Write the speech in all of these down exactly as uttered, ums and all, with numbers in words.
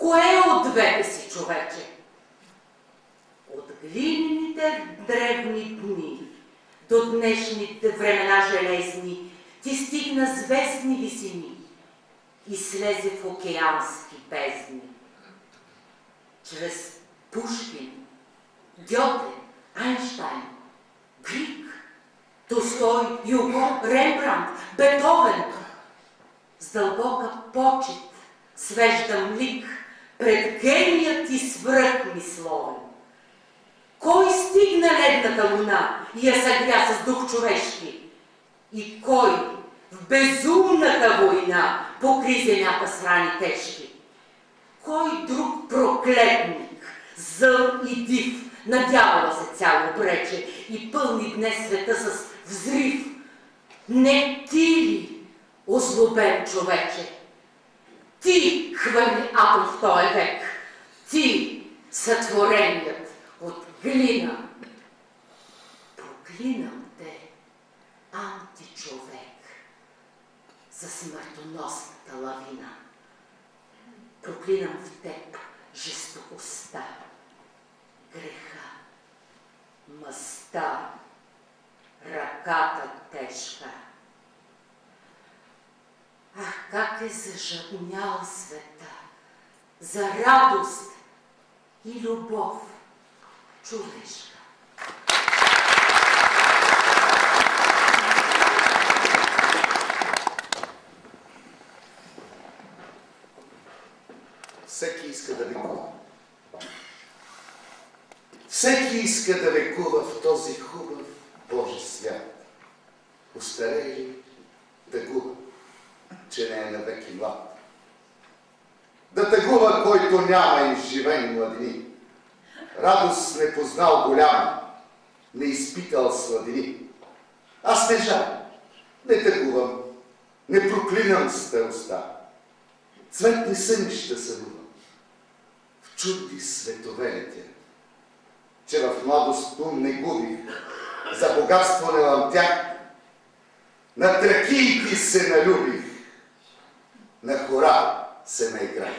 Кое от двете си, човече? От глинените древни дни до днешните времена железни ти стигна звездни висини и слезе в океански бездни. Чрез Пушкин, Гьоте, Айнщайн, Грик, Толстой, Юго, Рембрандт, Бетовен, с дълбока почет свеждам лик пред геният и свръхмисловен. Кой стигна ледната луна и я съгря с дух човешки? И кой в безумната война покри земята с рани тежки? Кой друг проклетник, зъл и див, на дявола се цяло обрече и пълни днес света с взрив? Не ти ли, озлобен човече? Ти хвърли атом в този век, ти сътвореният от глина. Проклинам те, античовек, за смъртоносната лавина. Проклинам в теб жестокостта, греха, мъста, ръката тежка. Ах, как е зажаднял света за радост и любов човешка. Всеки иска да лекува. Всеки иска да лекува в този хубав Божи свят. Остарели тъгува, че не е навеки млад. Да тъгува, който няма изживени младини. Радост не познал голяма, не изпитал сладини. Аз не жаля, не тъгувам, не проклинам старостта. Цветни сънища сънувам, в чудни светове летя, че в младост ум не губих, за богатство не лъмтях, на тракийки се налюбих, на хора се наиграх.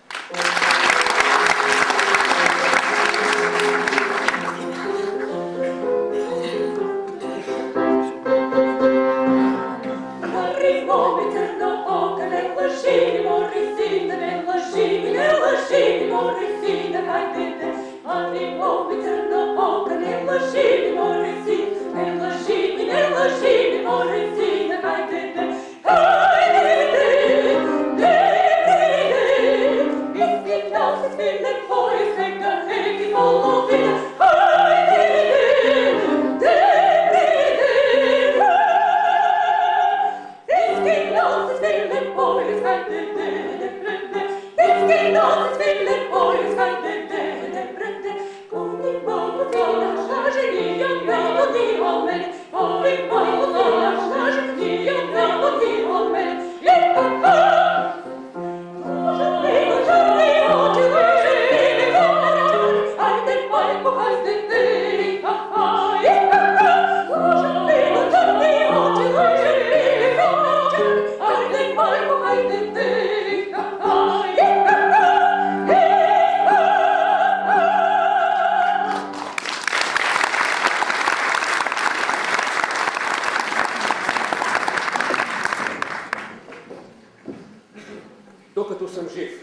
Докато съм жив.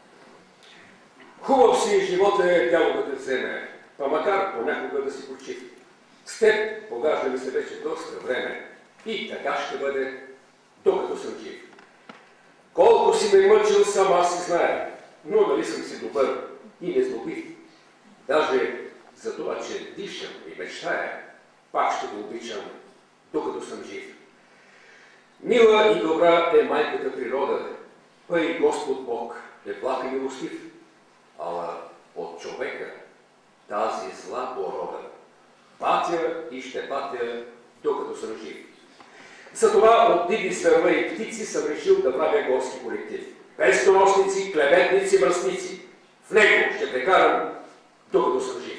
Хубав си живота е дявол да те вземе, па макар понякога да си почив. С теб погаждаме се вече доста време и така ще бъде, докато съм жив. Колко си ме мъчил сам аз си знае, но нали съм си добър и незлобив. Даже за това, че дишам и мечтая, пак ще го обичам, докато съм жив. Мила и добра е майката природа, па и Господ Бог е благ и милостив, ала от човека тази зла порода патя и ще патя, докато съм жив. Затова от диви сверва и птици съм решил да правя горски колектив. Пестоносници, клеветници, мръсници. В него ще прекарам, докато съм жив.